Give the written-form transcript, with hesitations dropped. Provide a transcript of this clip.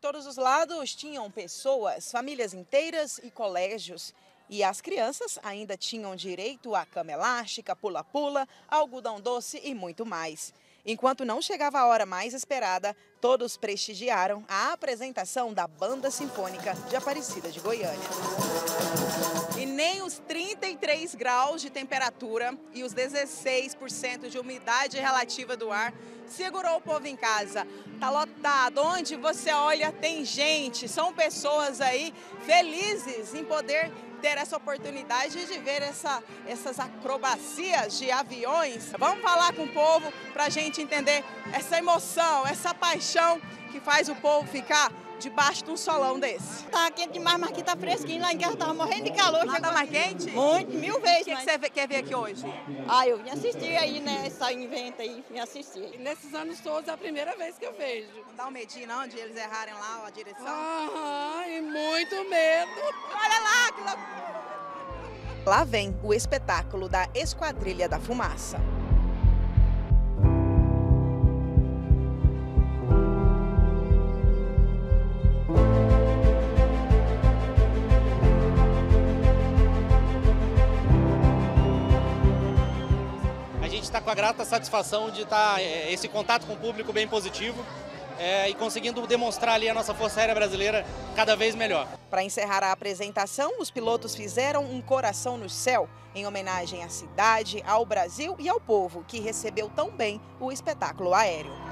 todos os lados tinham pessoas, famílias inteiras e colégios. E as crianças ainda tinham direito a cama elástica, pula-pula, algodão doce e muito mais. Enquanto não chegava a hora mais esperada, todos prestigiaram a apresentação da Banda Sinfônica de Aparecida de Goiânia. E nem os 33 graus de temperatura e os 16% de umidade relativa do ar segurou o povo em casa. Tá lotado, onde você olha tem gente, são pessoas aí felizes em poder ter essa oportunidade de ver essas acrobacias de aviões. Vamos falar com o povo para a gente entender essa emoção, essa paixão que faz o povo ficar debaixo de um solão desse. Tá quente demais, mas aqui tá fresquinho. Lá em casa tava morrendo de calor. Lá tá mais quente? Muito, 1000 vezes. O que você quer ver aqui hoje? Eu vim assistir aí, né? Essa inventa aí, vim assistir. E nesses anos todos é a primeira vez que eu vejo. Não dá um medinho não, de eles errarem lá a direção? E muito medo. Olha lá, que loucura! Lá vem o espetáculo da Esquadrilha da Fumaça. A gente está com a grata satisfação de estar esse contato com o público bem positivo e conseguindo demonstrar ali a nossa Força Aérea Brasileira cada vez melhor. Para encerrar a apresentação, os pilotos fizeram um coração no céu, em homenagem à cidade, ao Brasil e ao povo, que recebeu tão bem o espetáculo aéreo.